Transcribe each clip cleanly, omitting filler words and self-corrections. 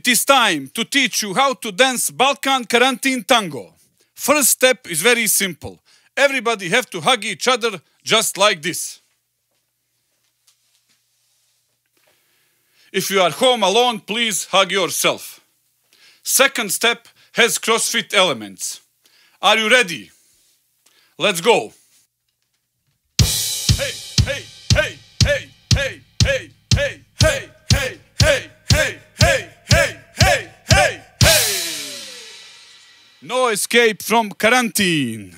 It is time to teach you how to dance Balkan Quarantine Tango. First step is very simple. Everybody have to hug each other just like this. If you are home alone, please hug yourself. Second step has CrossFit elements. Are you ready? Let's go. Hey, hey, hey, hey, hey, hey, hey, hey, hey, hey, hey, hey, hey, hey, hey, hey. No escape from quarantine.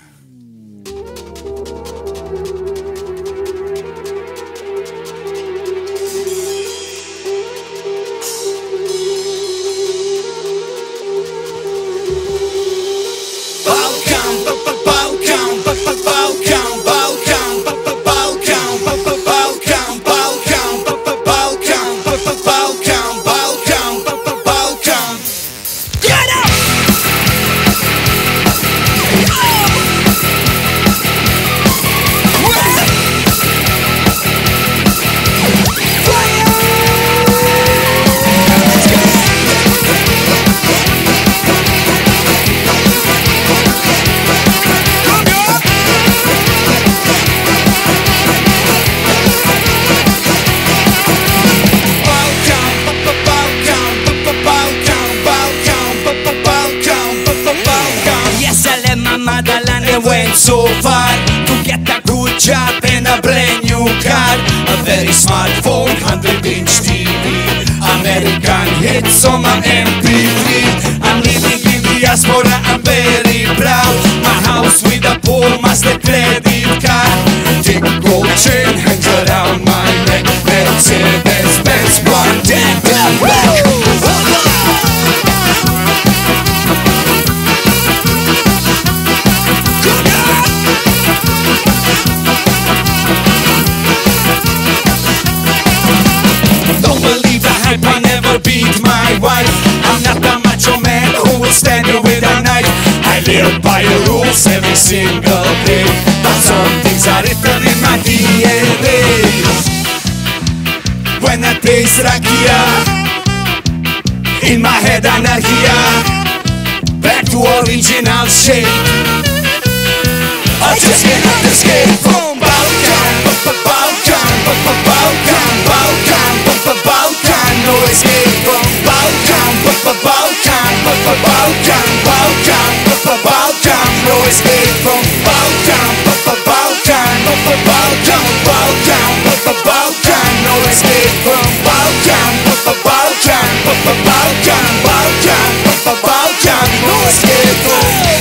Went so far to get a good job and a brand new car, a very smartphone, 100-inch TV, American hits on my MP3. I'm living in diaspora, I'm very proud. My house with a Paul Master credit card, thick gold chain hangs around my neck, Mercedes-Benz one day back. I never beat my wife. I'm not a macho man who will stand you with a knife. I live by the rules every single day, but some things are written in my DNA. When I taste rakia, in my head anarchia, back to original shape. I just cannot escape from Balkan, Balkan, Balkan, Balkan, Balkan. No escape from Balkan, Balkan, Balkan, Balkan, Balkan. No escape from Balkan, Balkan, Balkan, Balkan, Balkan. No escape from Balkan, Balkan, Balkan, Balkan, Balkan. No escape from.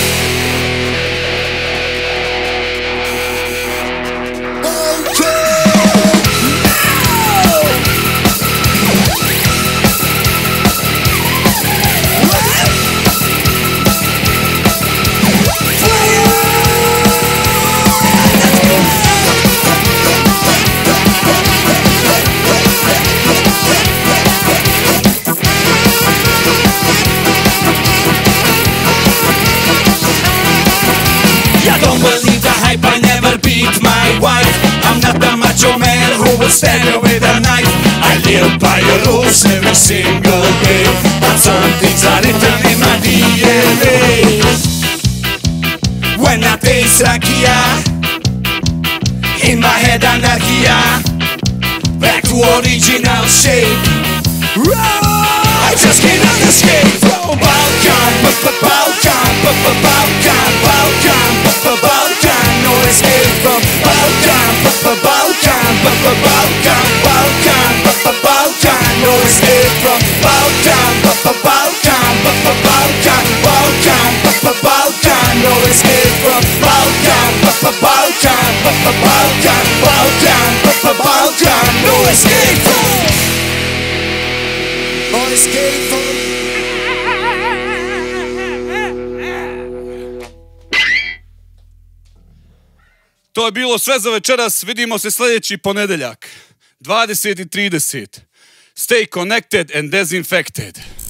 I never beat my wife. I'm not a macho man who will stand you with a knife. I live by the rules every single day, but some things are written in my DNA. When I taste rakia, in my head anarchia, back to original shape. I just cannot escape from Balkan, Balkan, Balkan, Balkan, Balkan. No escape from Balkan, Balkan, Balkan, Balkan, Balkan. No escape from Balkan, Balkan, Balkan, Balkan, Balkan. No escape from Balkan, Balkan, Balkan, Balkan, Balkan. No escape from. No escape from. To je bilo sve za večeras, vidimo se sljedeći ponedeljak, 20:30. Stay connected and disinfected.